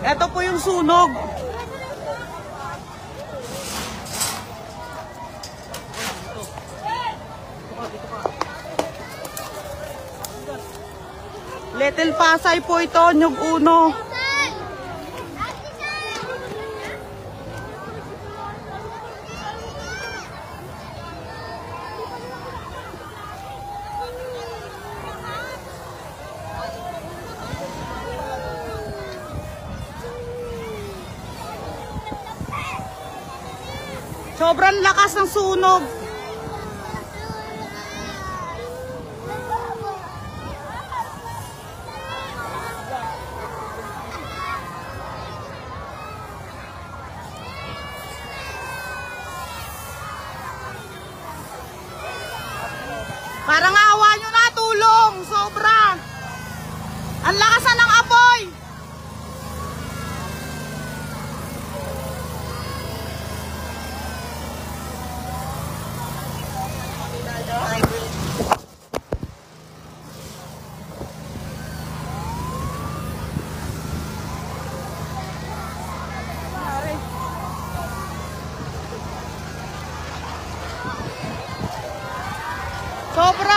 Ito po yung sunog. Little Pasay po ito, Niog 1. Sobrang lakas ng sunog. Parang awa nyo na, tulong. Sobra. Ang lakas na ng apoy. Sobra.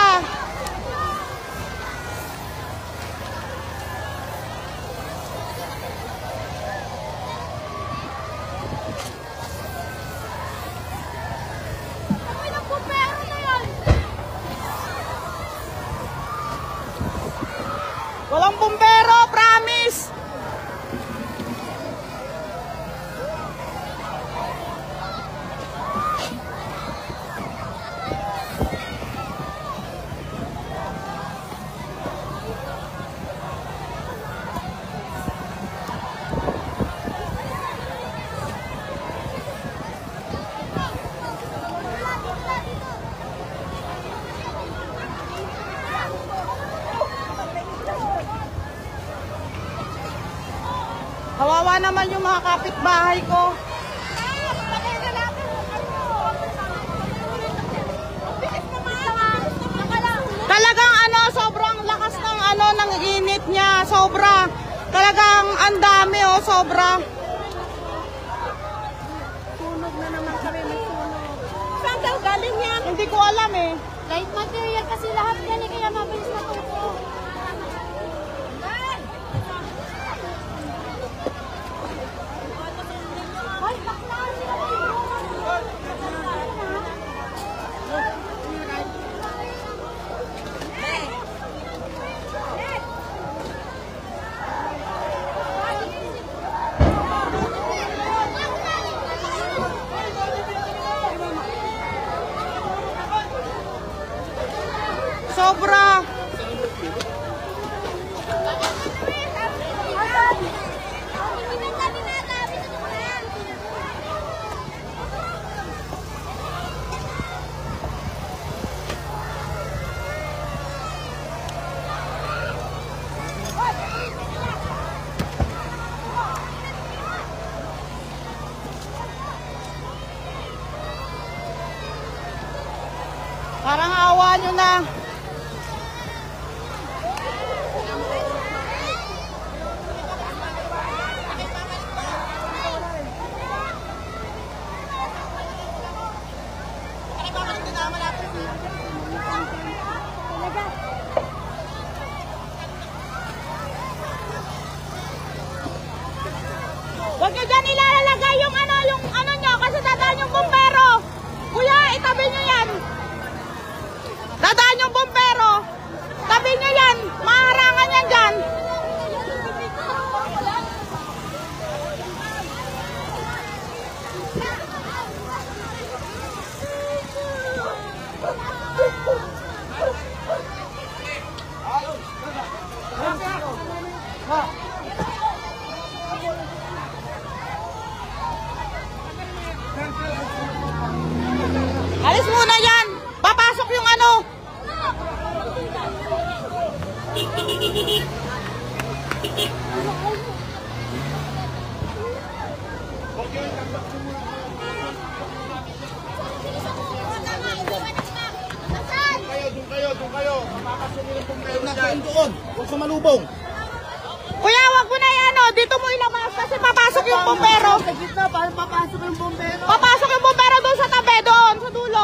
Walang bumbero, promise. Kawawa naman yung mga kapitbahay ko. Talagang sobrang lakas ng ng init niya, sobra. Talagang ang dami sobra. Sunog na naman kami, may sunog. Saan daw galing yan? Hindi ko alam Light material kasi lahat yan kaya mabilis na tupo. Sobra. Parang awa nyo na. Huwag nyo dyan ilalagay yung nyo kasi dadaan yung bumbero. Kuya, itabi nyo yan. Dadaan yung bumbero. Tabi nyo yan. Maharangan yan dyan. Alis muna yan. Papasok yung Doon kayo. Makakasumilong kayo na doon. Huwag sa malubong. Kuya, wag mo na yan dito dito mo ilabas kasi papasok yung bumbero. Sa gitna, paano papasok yung bumbero? Papasok yung bumbero doon sa tabi, doon, sa dulo.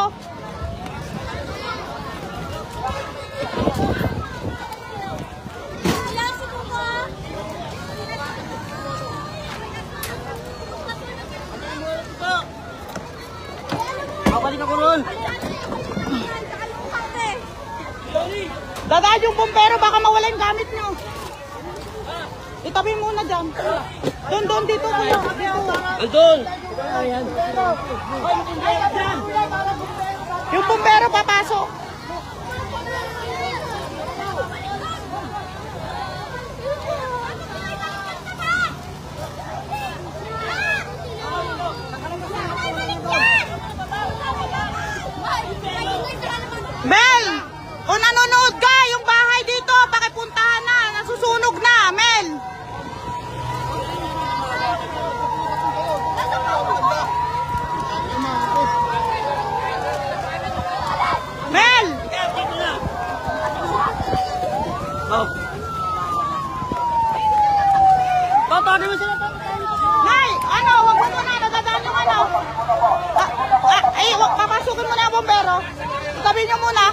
Babalik ako ron. Dadaan yung bumbero, baka mawala yung gamit nyo. Itabi muna dyan. Doon, dito. Andun! Yung bumbero papasok. Mel! Kung nanonood ka, yung bahay dito, pakipuntahan na. Nasusunog na, Mel! Mel! Oh. Totoo mo sila. Nay! Ano? Wag mo muna. Nadadaan yung ano. Papasukin mo na yung bombero. Tabi nyo muna.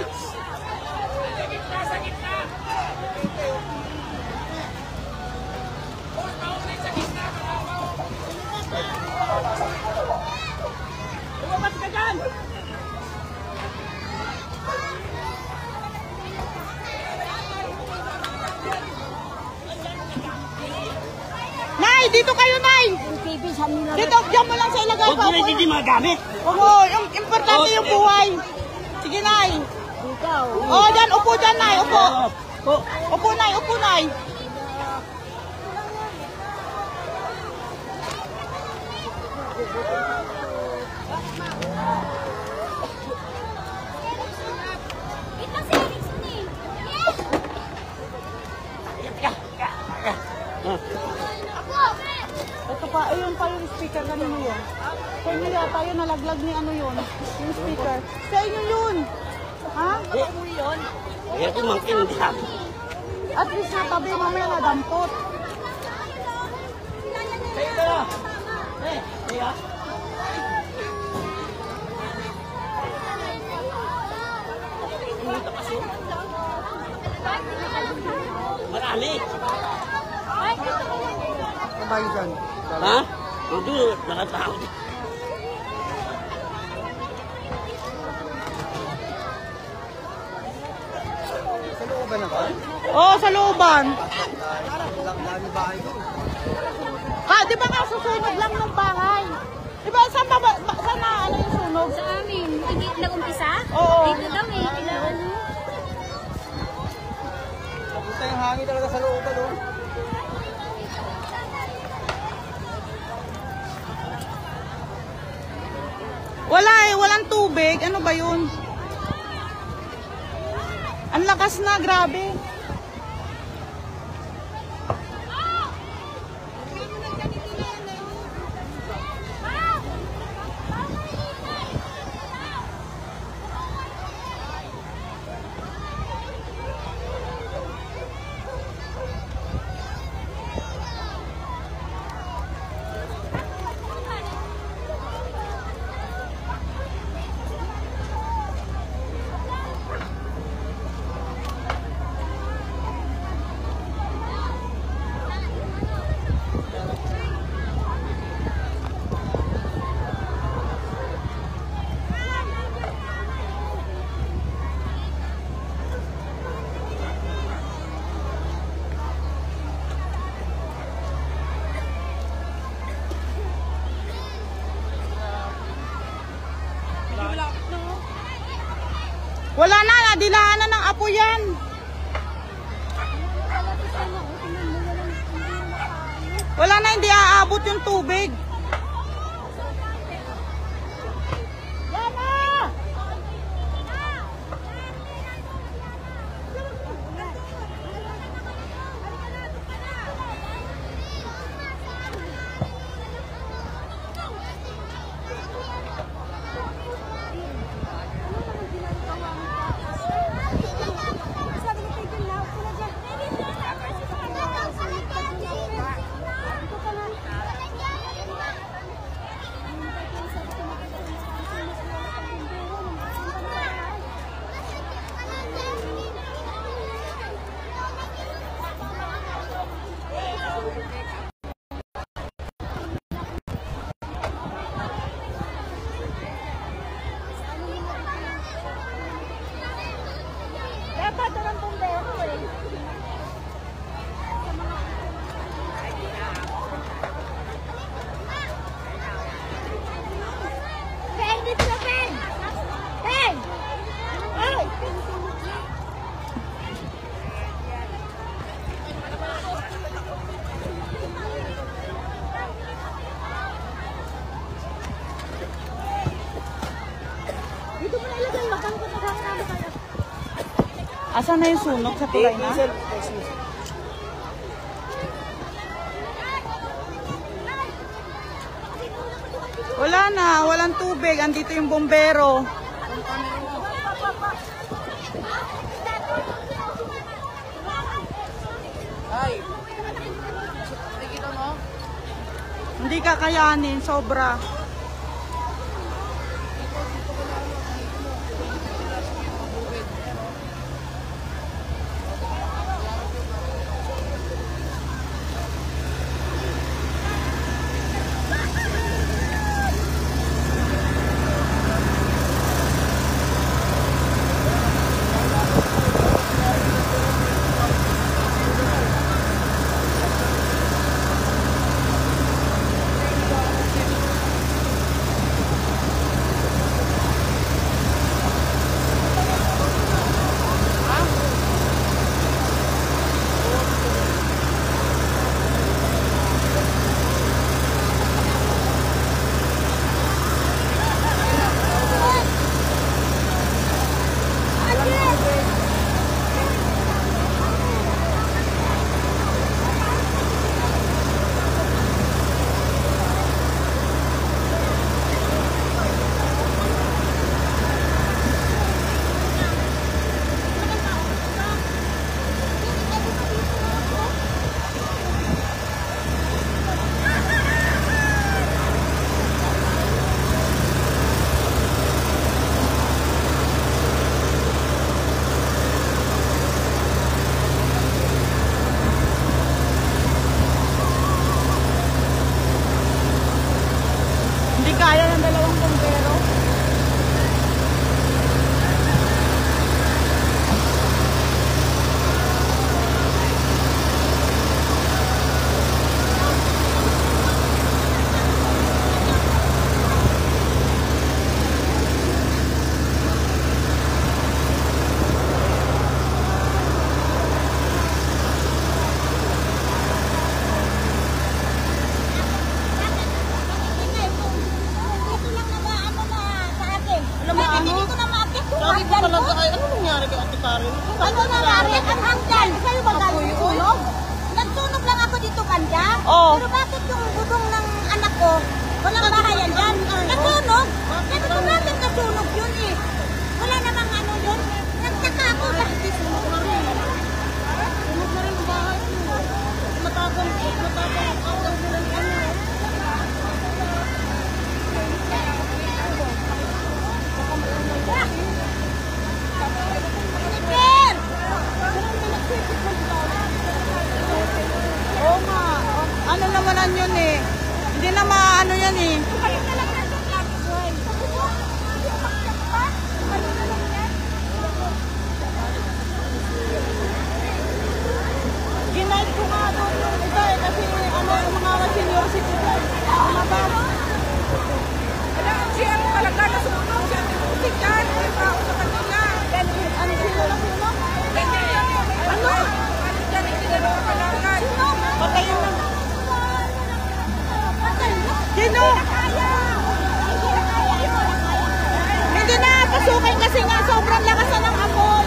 Lumabas ka dyan! Nay! Dito kayo, Nay! Dito, diyan mo lang sa ilagay Huwag ko. mo hindi magamit. Oo, yung importante yung buhay. Sige, Nay. Oo, dyan. Upo dyan, Nay. Upo. Upo, Nay. Upo, Nay. Ito pa, ayun pa yung speaker kanino yun. Sa inyo yata yun, nalaglag ni ano yun. Yung speaker. Sa inyo yun. Ha? Kaya ito mangkindihan. At least natabi, mamaya nadampot. Sa'yo ito na. Kaya. Marami. Kabayo dyan. Ha? Hindi, nakatao. Sa looban na ba? Oo, sa looban. Dami bahay doon. Di ba nga susunog lang ng bahay? Di ba, saan na ano yung sunog? Sa amin, hindi nag-umpisa? Oo. Dito daw eh, kailangan. Pupunta yung hangin talaga sa looban doon. Wala eh, walang tubig. Ano ba yun? Ang lakas na, grabe. Wala na, nadilaan na ng apo yan. Wala na, hindi aabot yung tubig. Yan na! yata doon ang bumbero eh. Ben, dito na Ben! Ben! Ay! Dito mo na ilagay, makang ko naghahanaman kayo. Asan na yung sunog sa tulay na? Wala na, walang tubig. Andito yung bombero. Hindi kakayanin, sobra. Hindi kaya ng dalawang bombero. Sabi ko talaga ay, ano nangyari kay Ate Karen? Ano nangyari? Ang hanggan. Sa'yo ba galing yung sunog? Nagsunog lang ako dito kanya. Oo. Pero bakit yung bubong ng anak ko, walang bahayan dyan? Nagsunog? Sabi ko bakit nasunog yun eh? Wala namang ano yun. Nagtaka ako. Sunog na rin ang bahay ko. Matagal silang ano. Per! Oo nga. Ano naman yun eh. Hindi na maano yan eh. Ginight ko nga doon yung isa eh. Kasi ano yung mga senior citizen. Ano ba? Siya ang talaga nasunog. Siya ang tinutik yan. May tao sa kanila. Ano sino na sino? Ano? Diyan yung ginagawa kalanggan. Patayin na. Sino? Hindi na pasukin kasi nga sobrang lakas na ng apoy.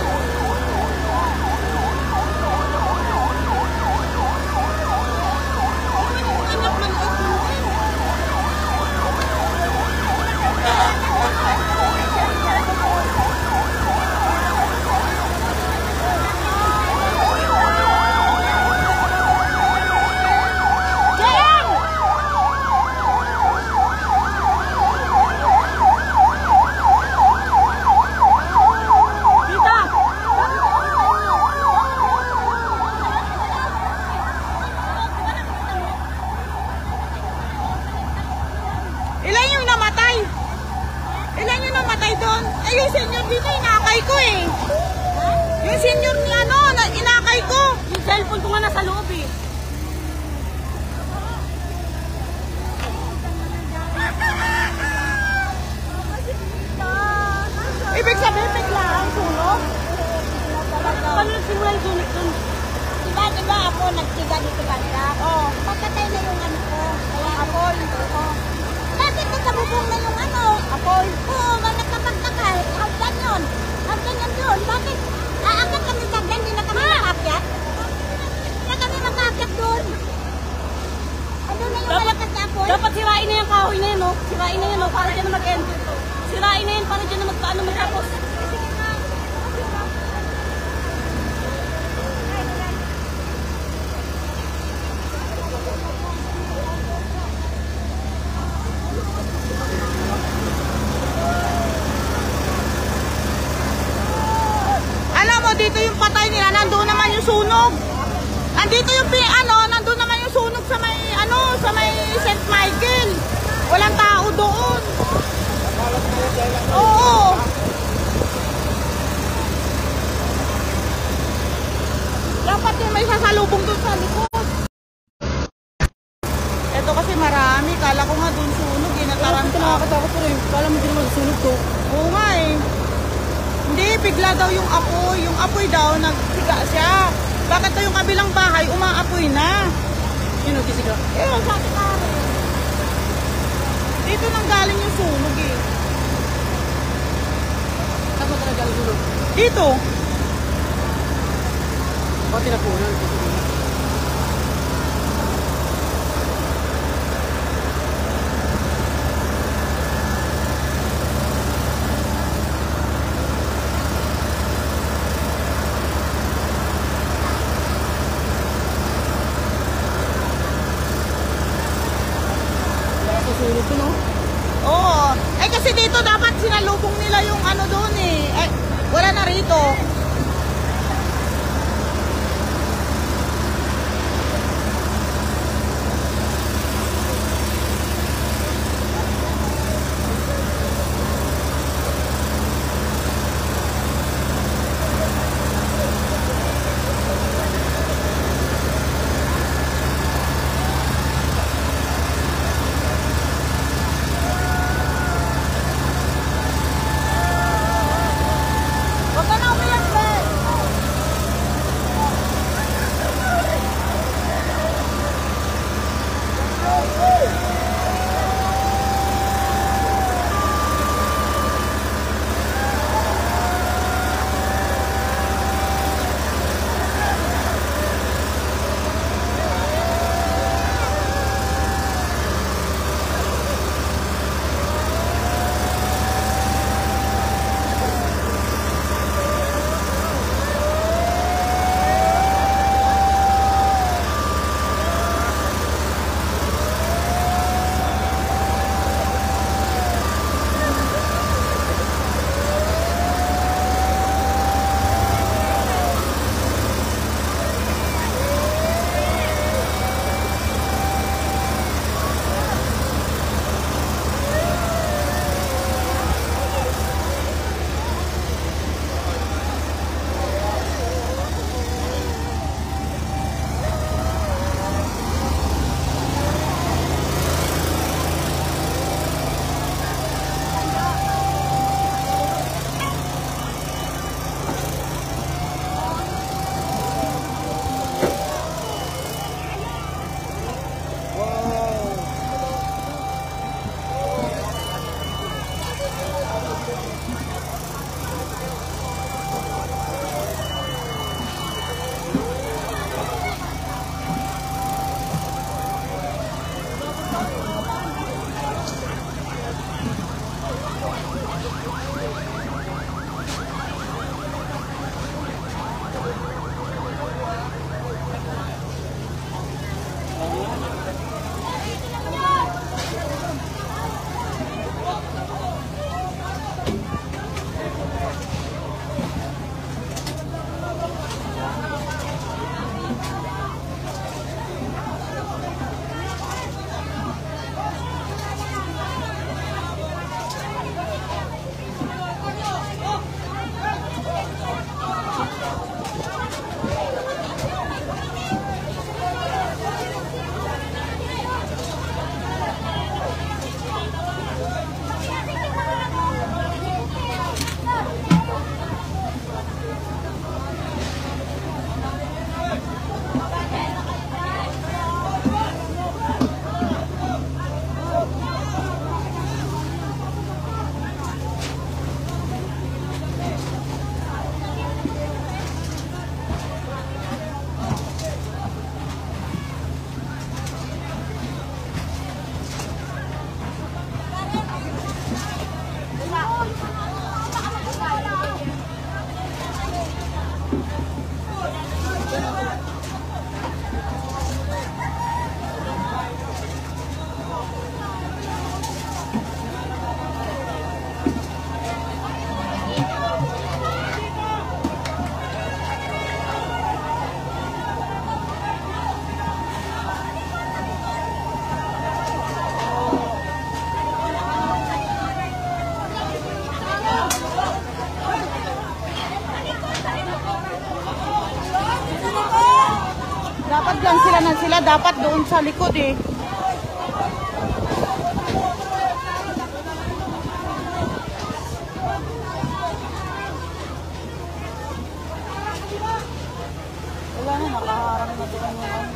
Ilan yung namatay? Ilan yung namatay doon? Ayusin nyo dito, inakay ko eh. Yung senior ni ano, na inakay ko. Yung cellphone ko nga nasa loob eh. Ibig sabihin, bigla ang sunog. Paano nagsimula yung sunog dun? Diba ako nagtiga dito banda? Oo. Pagkatay na yung ano ko. Kaya apoy. Oo. Bakit nagkabubong na yung ano? Apoy. Oo, nagkapagtaka. Hagdan yun. Hagdan yun doon. Bakit? Aakyat kami hagdan, hindi na kami makaakyat. Hindi na kami makaakyat doon. Ano na yung malakas na apoy? Dapat sirain na yung kahoy na yun, no? Sirain na yun, no? Para dyan na mag-end. Sirain na yun, para dyan na magpaano matapos. Alam mo, dito yung patay nila, nandun naman yung sunog. Andito yung nandun naman yung sunog sa may, sa may St. Michael. Walang tao doon. Oo. Dapat yung may sasalubong doon sa likod. Ito kasi marami. Kala ko nga doon sunog, inataranta. Nakakatakot ko rin. Kala mo din naman susunog to. Oo nga eh. Hindi, bigla daw yung apoy. Yung apoy daw, nagsiga siya. Bakit daw yung kabilang bahay, umaapoy na? Yun, nagkisiga. Eh, sabi ka rin. Dito nang galing yung sunog eh. Saan ba talaga ang sunog? Dito. Baka tinapunan. Susunod ko, no? Oo. Eh kasi dito dapat sinalubong nila yung doon eh. Eh, wala na rito. Huwag ka na umiyak. Lalakad lang sila dapat doon sa likod eh. Wala na, nakaharang na doon naman.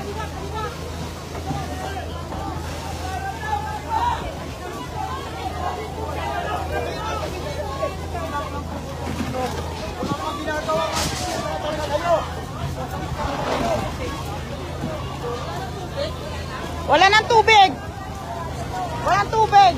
Wala nang tubig. Walang tubig.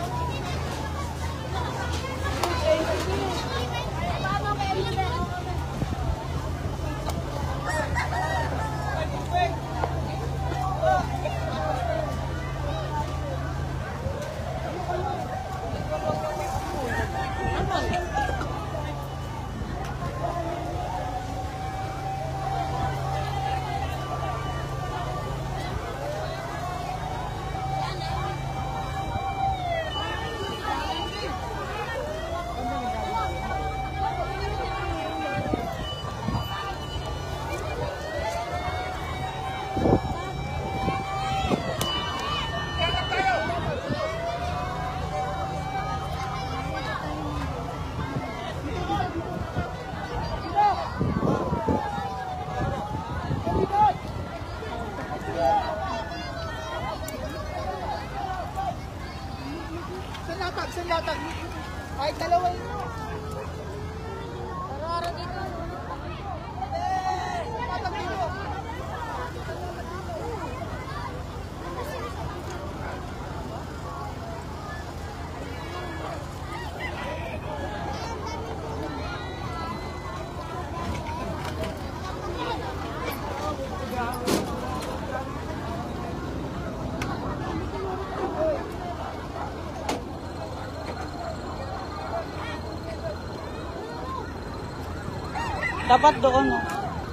Latag. Kahit dalawa yun. Araro dito. Latag dito. Dapat doon. Oh.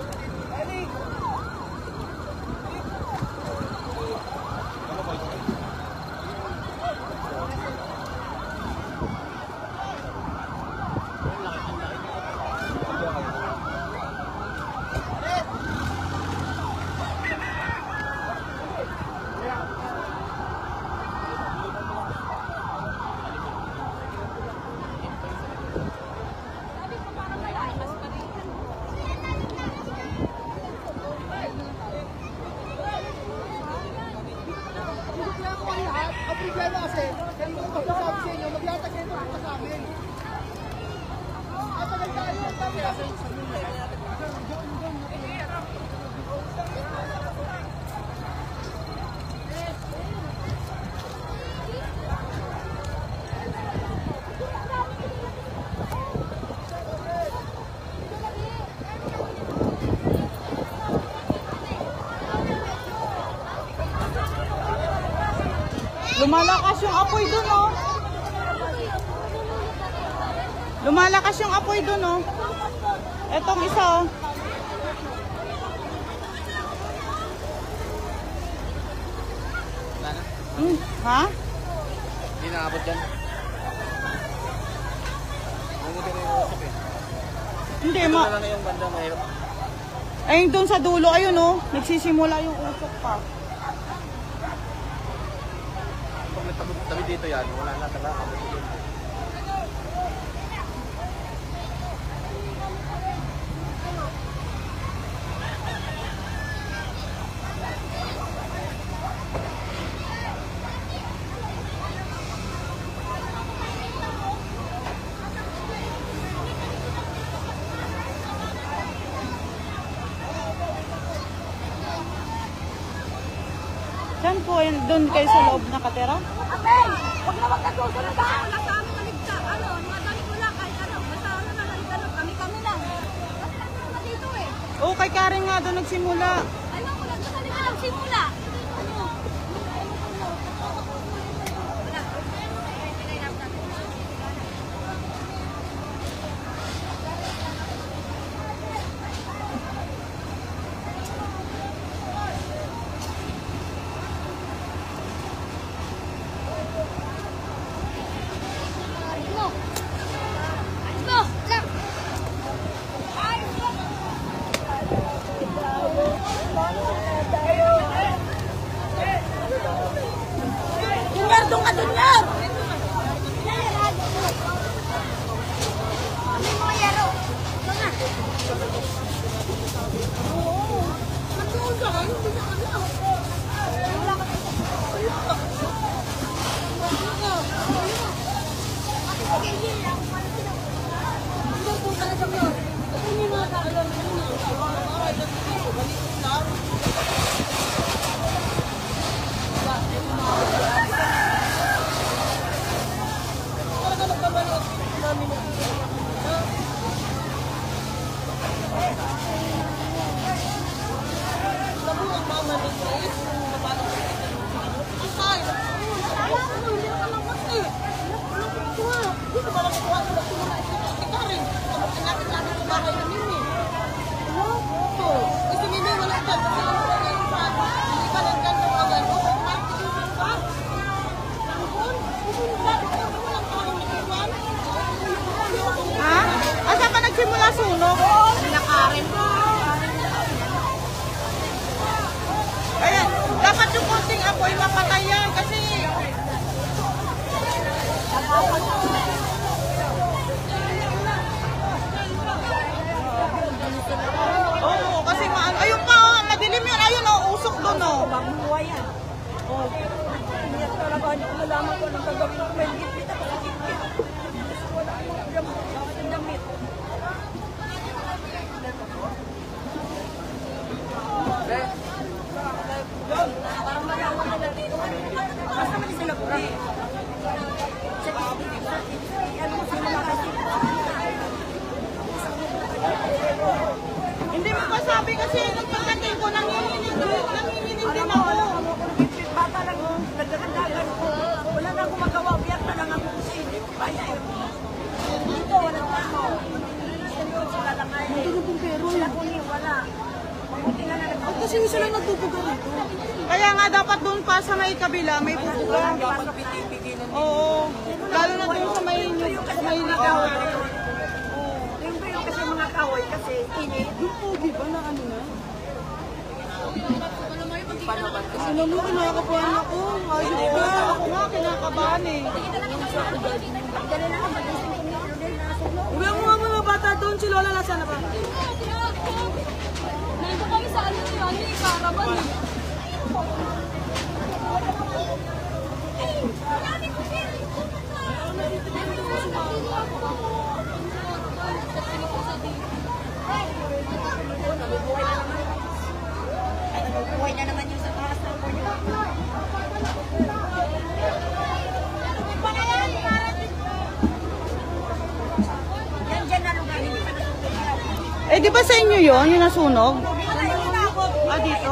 Lumalakas yung apoy dun, oh. Lumalakas yung apoy dun, oh. Etong isa, oh. Ha? Hindi naabot dyan. Nangutin na yung usok eh. Hindi, Ito na lang yung banda mahirap. Ayun dun sa dulo, ayun, oh. Nagsisimula yung usok pa. Tabi dito yan, wala na talaga. Saan po? Doon kayo sa loob nakatira? Amen! Huwag na magkasusunod ka! Wala sa amin maligta. Ano, mga dami ko lang kahit ano. Basta ano na lang, kami lang. Basta ano na dito eh. Oo, kay Karen nga doon nagsimula. Ano, wala sa kanila lang simula. Ano? Wala. Ha? Asa pa nagsimula sunog? Pinakarin. Ayan, dapat yung konting apoy mapatay yan kasi oo, kasi ayun pa, madilim yun, ayun usok doon Mamuha yan. Oh. Hindi talaga malaman ko ng gagawin ko. May gipit ako sa gipit. Wala akong damit. Parang malaman na natin. Basta man sila po. Ano mo sila makasip? hindi mo pa sabi kasi nagpagdating ko, nanginginig din ako. Bata lang, nagkakandagan ko. Wala na akong magawa. Biyak na lang ako kasi hindi ko kaya. Dito, walang tao. Sila lang ay. Sila ko ni, wala. Mabuti nga na nagpapagod. Kasi sila nagpupuga dito. Kaya nga dapat doon pa sa may kabila, may pupuga. Oo, lalo na doon sa may ligaw. Yung ba yung kasi mga kahoy kasi init. Doon po, di ba na ano na? Ano mo, kinakabahan ako. Ayun ko, ako nga, kinakabahan eh. Uwi mo nga mga bata doon, si Lola nasa na ba? Nandito kami sa ano yun, Caravan eh. Buhay na naman yung sa taas ng puno. Yan dyan na lugar, hindi pa nasusunod. Eh, di ba sa inyo yun, yung nasunog? Ah, dito?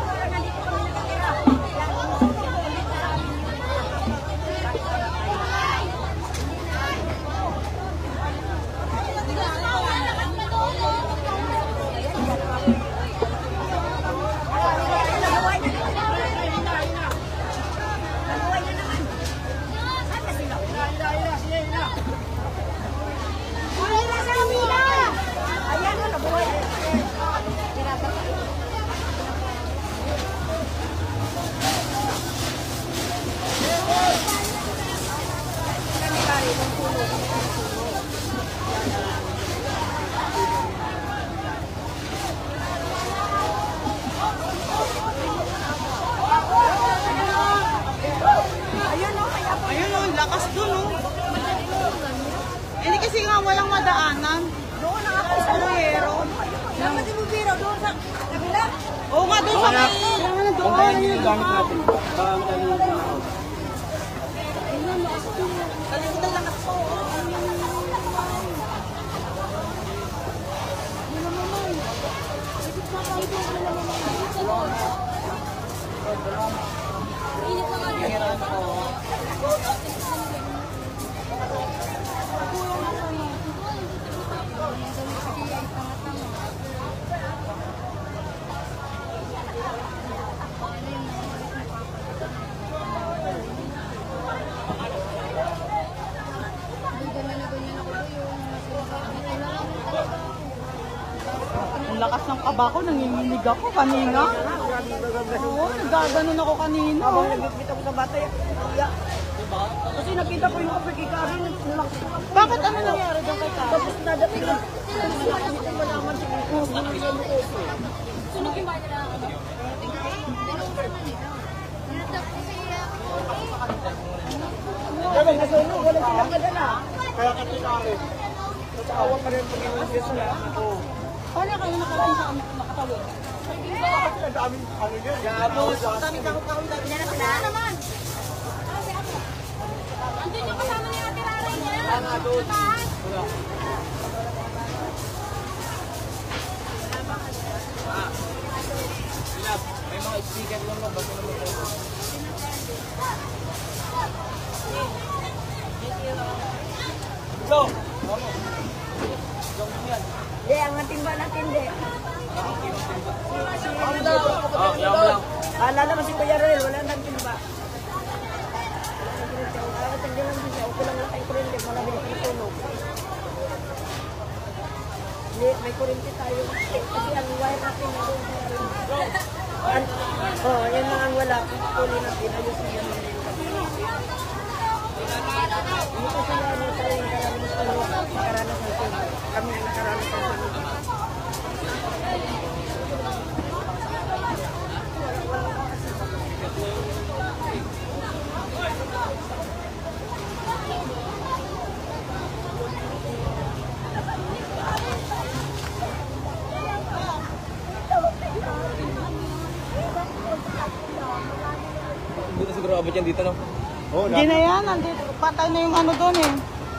Ayun o, lakas dun o. Hindi kasi nga walang madaanan. Doon na ako sa Luero. Dapat yung biro doon sa kabila. Oo nga, doon sa may... Kung kaya nyo yung gamit natin, Sa likod ng lakas ko. Ang lakas ng kaba ko, nanginginig ako kanina. Oo, nagaganon ako kanina. Habang nagkikita ko sa bata, iya. Kasi nakita ko yung kapagkikarin. Bakit ano nangyari doon kay Karen? Tapos nadapit ko. Hindi ko malaman siya. Sunog yung bahay nila. Wala nasunog, wala silang kadala. kaya ka tinari. Nasa awa pa rin Panginoon Diyos na ako. Paano kayo nakarating sa makatawid? Ang daming ano yun. Gabos. Ang daming kahon-kahon dati. Ano naman? Andun yung kasama ni Ate Rara niya. Nga doon. Wala. May mga speaker lang na bago naman tayo. Go! Vamos. Ang timba natin, di. Oh, yaw lang. Alala mo si Kuya Roel, wala nang timba. Tagdalan din siya, okay lang lakay kurente, malabili ko tulog. Hindi, may kurente tayo. Kasi ang wire natin na doon. Yan lang ang wala. Puli natin, ayos na yan. Hindi ko sila ano tayo yung nakaranas ng tulog. Kami ang nakaranas ng tulog. Hindi na siguro abot yan dito, no? Oo, Hindi na yan. Nandito. Patay na yung ano doon eh.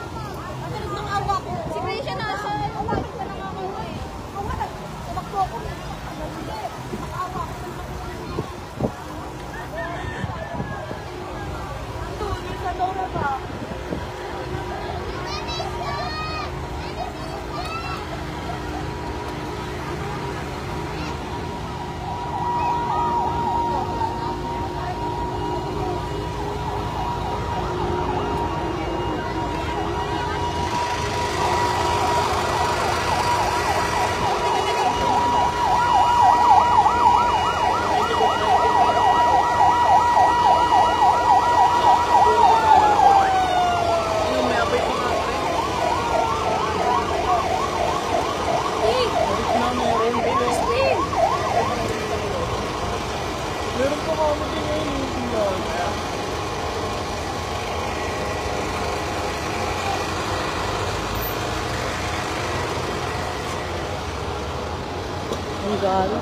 Si Krisha nasa. Meron pa kami din ngayon. Ang gala.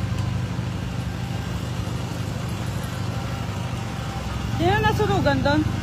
Sino nasunugan doon?